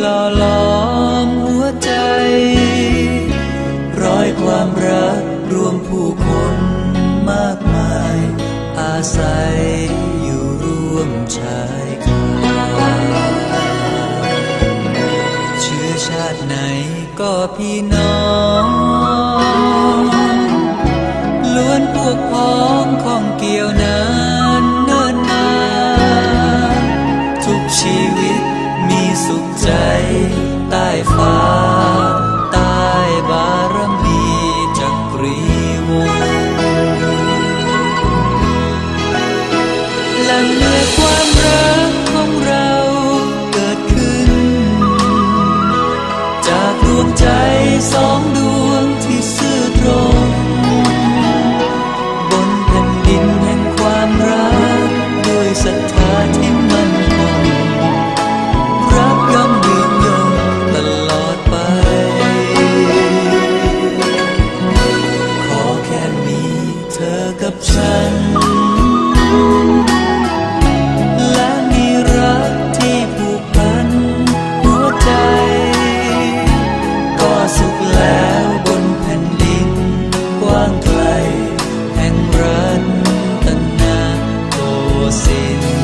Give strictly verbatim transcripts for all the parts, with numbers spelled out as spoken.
ล่อล้อมหัวใจร้อยความรักรวมผู้คนมากมายอาศัยอยู่ร่วมชายคาเชื้อชาติไหนก็พี่น้องล้วนพวกพ้องข้องเกี่ยวนานเนิ่นนานทุกชีวิตมีสุขใจใต้ฟ้าใต้บารมีจักรีวงศ์และเมื่อความรักของเราเกิดขึ้นจากดวงใจสองดวงที่ซื่อตรงบนแผ่นดินแห่งความรักด้วยศรัทธาที่มั่นคงรักย่อมยืนยงตลอดไปขอแค่มีเธอกับฉันและมีรักที่ผูกพันหัวใจก็สุขแล้วบนแผ่นดินกว้างไกลแห่งรัตนโกสินทร์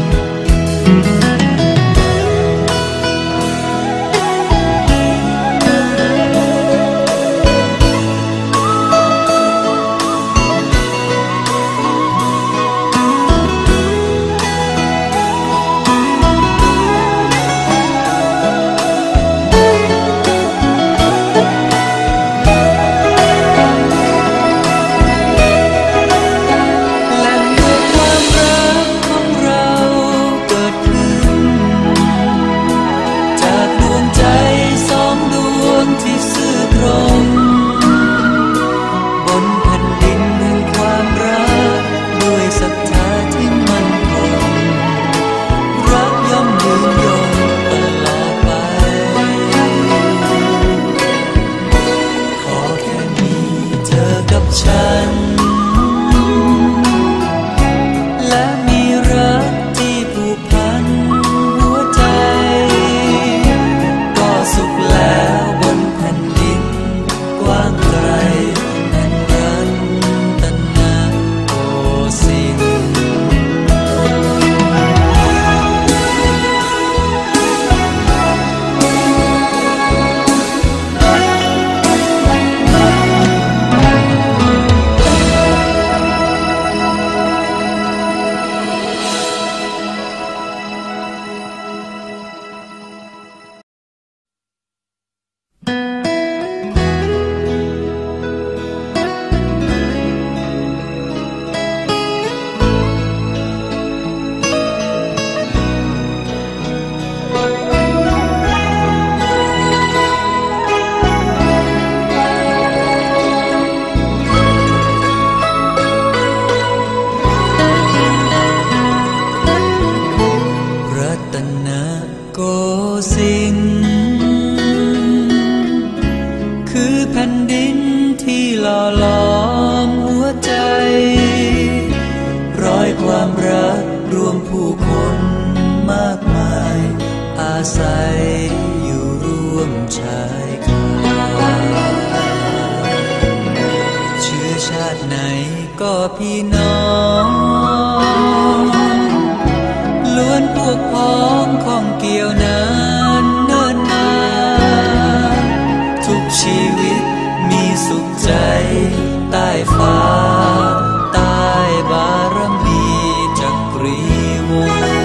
พี่น้องล้วนพวกพ้องข้องเกี่ยวนานเนิ่นนานทุกชีวิตมีสุขใจใต้ฟ้าใต้บารมีจักรีวงศ์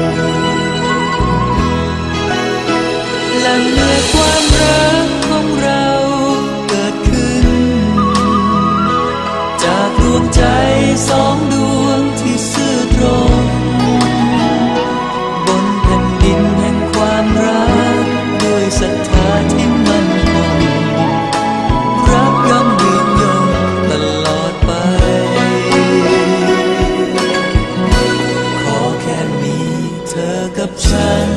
และเมื่อความรักของเราเกิดขึ้นจากดวงใจสองดวงที่ซื่อตรงบนแผ่นดินแห่งความรักด้วยศรัทธาที่มั่นคงรักย่อมยืนยงตลอดไปขอแค่มีเธอกับฉัน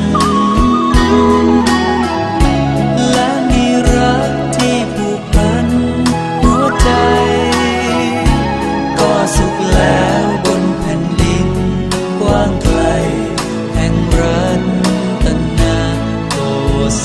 และมีรักที่ผูกพันหัวใจก็สุขแล้วบนแผ่นดินกว้างไกลแห่งรัตนโก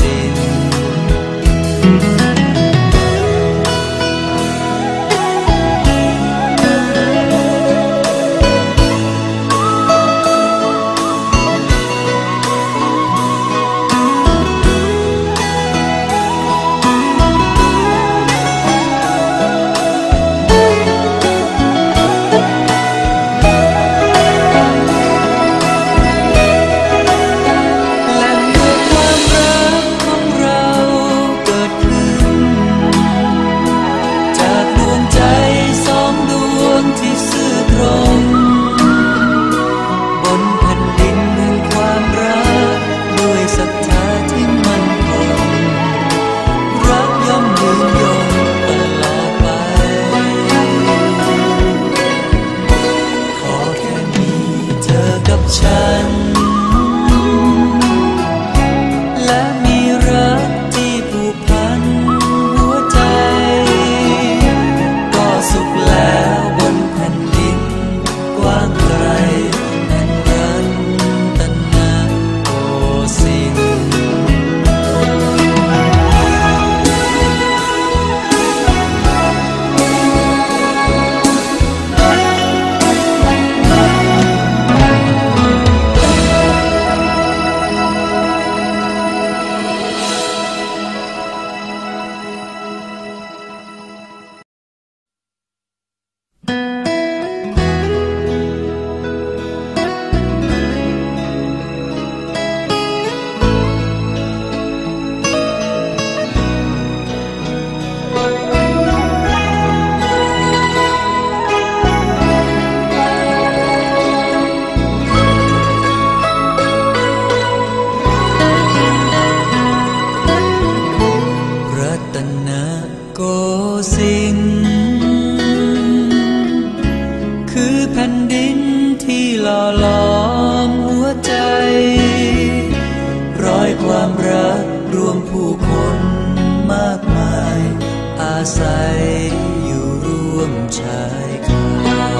ความรักรวมผู้คนมากมายอาศัยอยู่ร่วมชายคา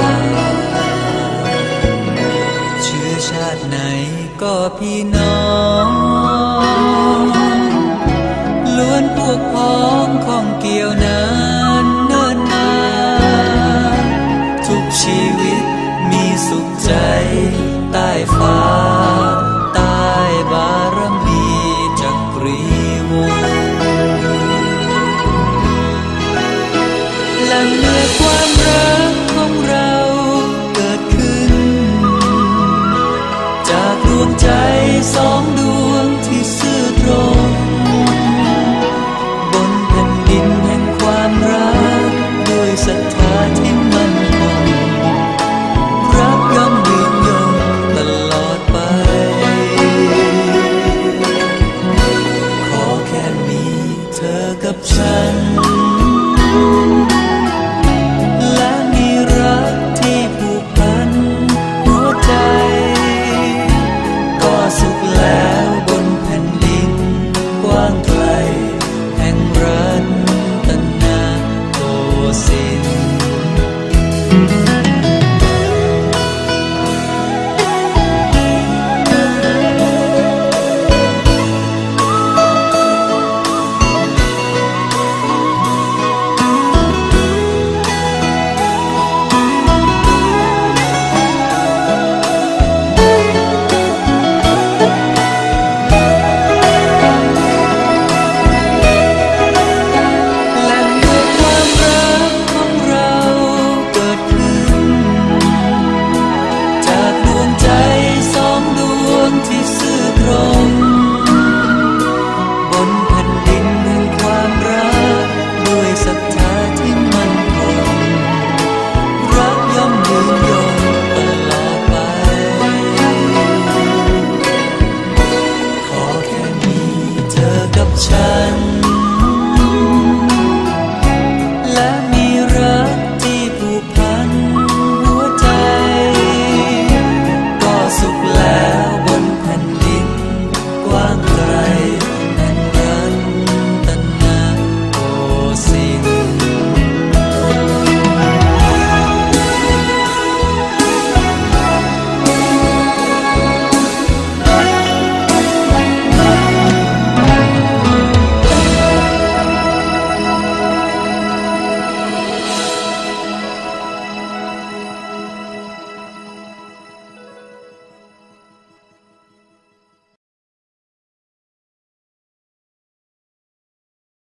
เชื้อชาติไหนก็พี่น้องล้วนพวกพ้องข้องเกี่ยวนานเนิ่นนานทุกชีวิตมีสุขใจใต้ฟ้าใต้บารมีจักรีวงศ์หลังเมื่อความรักของเราเกิดขึ้นจากดวงใจสอง